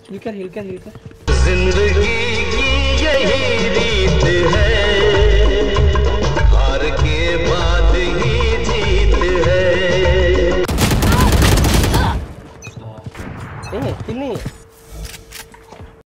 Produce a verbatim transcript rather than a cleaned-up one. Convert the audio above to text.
हिल कर हिल कर हिल कर। जिंदगी की यही रीत है, हार के बाद ही जीत है। नहीं है, किल नहीं है।